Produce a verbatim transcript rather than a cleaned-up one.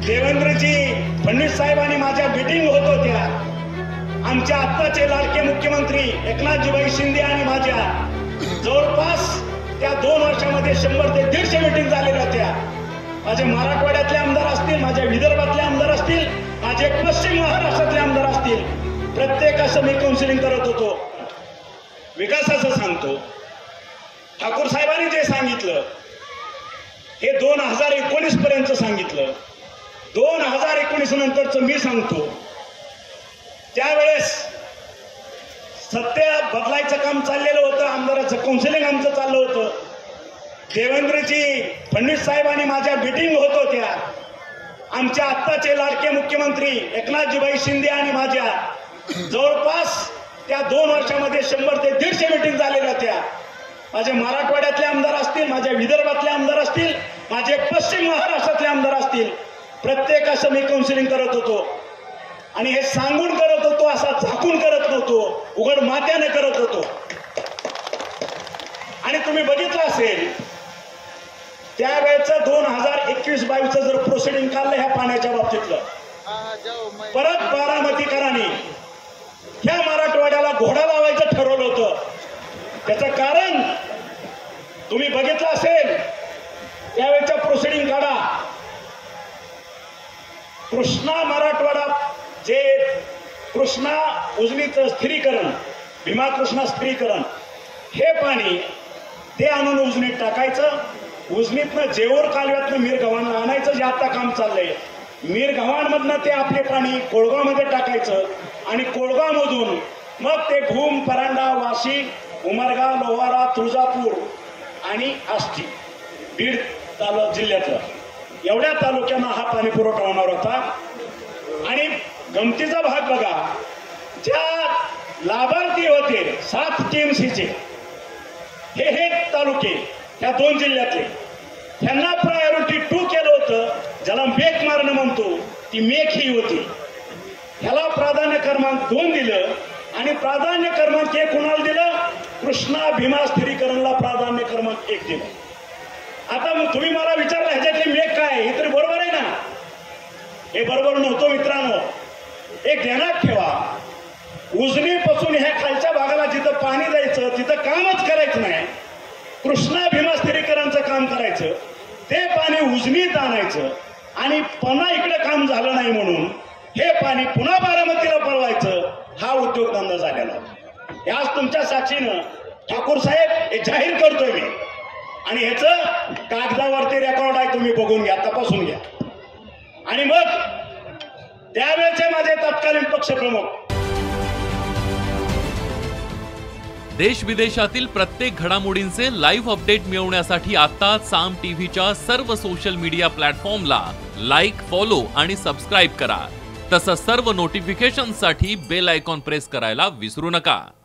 देवेंद्रजी फडणवीस साहेबांनी माझ्या मीटिंग होत होत्या। आमच्या आत्ताचे लाडके मुख्यमंत्री एकनाथजी शिंदे आणि माझ्या जवळपास त्या दोन वर्षामध्ये शंभर ते दीडशे मीटिंग झालेल्या होत्या। माझे मराठवाड्यातले आमदार असतील, माझ्या विदर्भातले आमदार असतील, माझे पश्चिम महाराष्ट्रातले आमदार असतील, प्रत्येकाचं मी काउन्सिलिंग करत होतो। विकासाचं सांगतो, ठाकूर साहेबांनी जे सांगितलं हे दोन हजार एकोणीस पर्यंत सांगितलं। दोन हजार एकोणीस नंतरचं मी सांगतो, त्यावेळेस सत्य बदलायचं काम चाललेलं होतं, आमदाराचं काउन्सिलिंग आमचं चाललं होतं। देवेंद्रजी फडणवीस साहेबांनी माझ्या मीटिंग होत होत्या। आमच्या आत्ताचे लाडके मुख्यमंत्री एकनाथजी शिंदे आणि माझ्या जवळपास त्या दोन वर्षामध्ये शंभर ते दीडशे मीटिंग झालेल्या होत्या। माझे मराठवाड्यातले आमदार असतील, माझ्या विदर्भातले आमदार असतील, माझे पश्चिम महाराष्ट्रातले आमदार असतील, प्रत्येकाचं मी काउन्सिलिंग करत होतो। आणि हे सांगून करत होतो, असा झाकून करत नव्हतो, उघड मात्याने करत होतो। आणि तुम्ही बघितलं असेल त्यावेळेचं दोन हजार एकवीस बावीसचं जर प्रोसिडिंग काढलं ह्या पाण्याच्या बाबतीतलं, परत बारामतीकरांनी ह्या मराठवाड्याला घोडा लावायचं ठरवलं होतं। त्याचं कारण तुम्ही बघितलं असेल, त्यावेळेच्या प्रोसिडिंग काढा, कृष्णा मराठवाडा जे कृष्णा उजनीचं स्थिरीकरण, भीमा कृष्णा स्थिरीकरण, हे पाणी ते आणून उजनीत टाकायचं, उजनीतनं जेऊर कालव्यातनं मीरगव्हाणला आणायचं, जे आता काम चाललंय। मीरगव्हाणमधनं ते आपले पाणी कोळगावमध्ये टाकायचं आणि कोळगावमधून मग ते भूम, परांडा, वाशी, उमरगा, लोहारा, तुळजापूर आणि आष्टी, बीड तालुका जिल्ह्यातलं एवढ्या तालुक्यांना हा पाणी पुरवठा होणार होता। आणि गमतीचा भाग बघा, ज्या लाभार्थी होते सात टीएमसीचे हे हे तालुके त्या दोन जिल्ह्यातले, त्यांना प्रायोरिटी टू केलं होतं, ज्याला मेक मारणं म्हणतो ती मेक ही होती। ह्याला प्राधान्य क्रमांक दोन दिलं आणि प्राधान्य क्रमांक एक कुणाला दिलं? कृष्णा भीमा स्थिरीकरणला प्राधान्य क्रमांक एक दिलं। आता मग तुम्ही मला विचारलं ह्याच्यातली मेक काय, हे तरी बरोबर आहे ना? हे बरोबर नव्हतं मित्रांनो। एक ध्यानात ठेवा, उजनीपासून ह्या खालच्या भागाला जिथं पाणी जायचं तिथं कामच करायचं नाही, कृष्णा भीमा स्थिरीकरणचं काम करायचं, ते पाणी उजनीत आणायचं आणि पुन्हा इकडे काम झालं नाही म्हणून हे पाणी पुन्हा बारामतीला पळवायचं, हा उद्योगधंदा झालेला होता। याच तुमच्या साक्षीनं ठाकूर साहेब हे जाहीर करतोय मी, आणि ह्याचं कागदावरती रेकॉर्ड आहे, तुम्ही बघून घ्या, तपासून घ्या। आणि मग त्यावेळेचे माझे तत्कालीन पक्षप्रमुख, देश विदेशातील प्रत्येक घडामोडींचे लाईव्ह अपडेट मिळवण्यासाठी आता साम टीव्हीच्या सर्व सोशल मीडिया प्लॅटफॉर्मला लाईक, फॉलो आणि सबस्क्राईब करा। तसंच सर्व नोटिफिकेशनसाठी बेल आयकॉन प्रेस करायला विसरू नका।